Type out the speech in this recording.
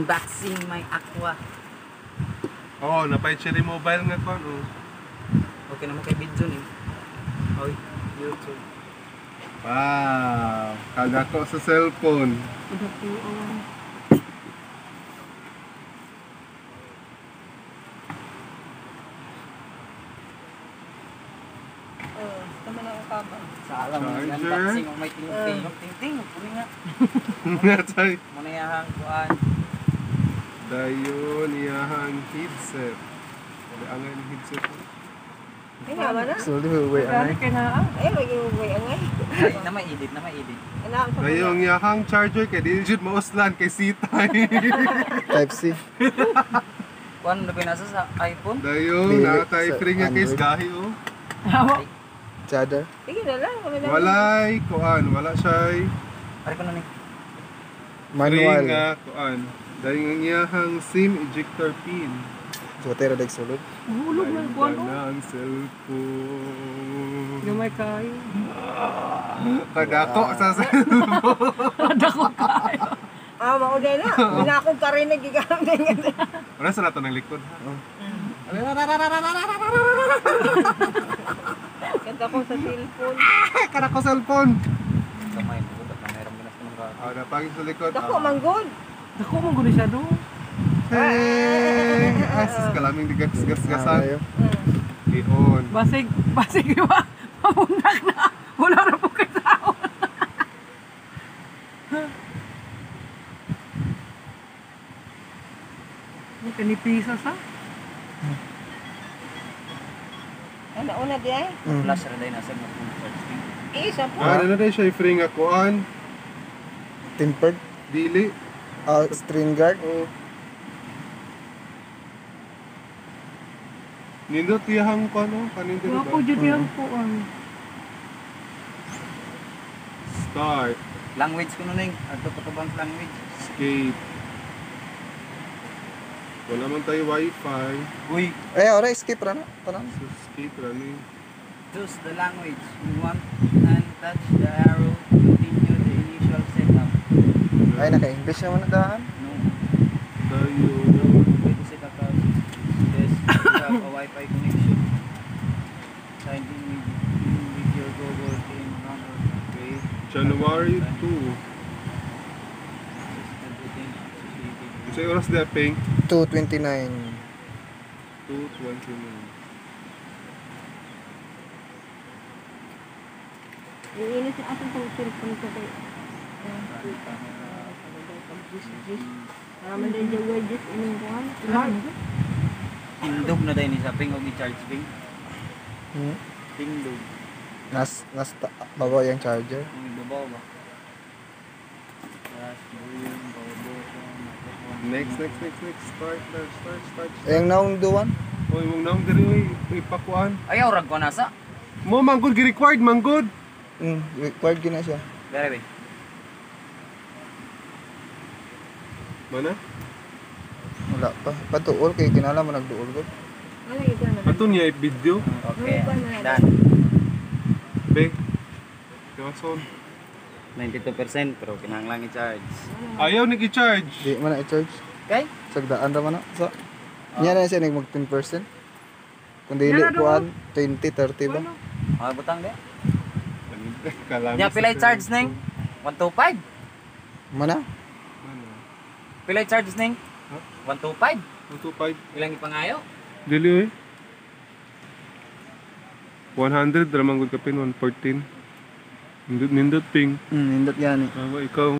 unboxing my Aqua. Oh, napay cherry mobile nga kon. Oh. Okay naman kay video ni. Oy, YouTube. Wow, kagako sa cellphone. Tama na ang kama. Sa alam mo, Charger. unboxing of my ting-ting. Ting-ting, puli nga. Natay. Muna yahang kuan. Dayon iyahang headset. Wala angay ng headset. Ay, naman na. So, huwag Ay, magiging angay. Ay, na ma-edit, na ma-edit. Dayon iyahang charger kay di jud mauslan kay sitay. Type C. Kuan na pinasa sa iPhone? Dayon Dili, natay sa free nga case Android. gahi oh. Charger. Sige na lang. Walay kuan, wala siya. Pare ko na ni. Free nga Manual. kuan. Dayon ang iyahang SIM ejector pin. So, tira dag sulod. Hulog man kuan ko. Na ang cellphone. Gamay kayo. Kadako sa cellphone. Ah, mauday na. Wala akong karin na gigamit. Wala sa nato ng likod. Kanta ko sa cellphone. Kadako cellphone. Kamay mo dapat na meron ginas ng ka. Ah, napagin sa likod. Dako, manggod. Ako mong guni siya do. Hey! Asus kalaming digas-gas-gasan. Ayaw. Iyon. Basig ba? Mamundak na. Wala na po kayo tao. Kanipisa sa? Ano, una di ay? Flash ra day na sa mga search. Isa po. Ah, ano na siya free nga kuan. Tempered. Dili. String guard. Oh. Nindot iyahang kuan oh, kanin dito. Wala po dyan yan po. Start. Language ko nun ato pa bang language. Escape. Wala man tayo wifi. Uy, Ora, skip ra na. Tanang. So, escape running. choose the language. We want and touch the arrow. Continue the initial setup. Ay, naka-English naman na daan. No. Tayo. Way to set up a yes, you have a Wi-Fi connection. Sign in with your Google team number. Okay. January 2. Everything associated. Sa oras na ping 229. 2:29. Iinis yung ating pang-cellphone ko kayo. Naman din yung wedges ining kuhan. Tindog na dahil ni sa ping o i-charge ping. Hmm? Tindog. Baba yung charger. Kung ibabaw ba? Flash, boom, button, microphone. Next. Start. Ayang naong duwan. Oy, mong naong diri ipakuan. Ayaw, rag ko nasa. Mo manggod gi-required manggod. Required gina siya. Dari ba? Mana? Wala pa. Patuol kay kinala mo nagduol gud. Ano yung gano'n? Ato niya video. Okay, Ano ba na? done. Be. Kason. 92% pero kinahanglan i-charge. Ayaw nag-i-charge. Di man na i-charge. Okay? Sagdaan ra man na. So, niya na siya nagmag 10%. Kung dili Yan na kuan 20, 30 ba? Okay, butang de. Kalami Nya sa pila i-charge cellphone. ning? 125. Mana? Ano? Pila i-charge ning? Huh? 125. 125. Ilang ipangayo? Dili oy. 100 ramang gud kapin 114. Nindot ping. Nindot yan eh. Ikaw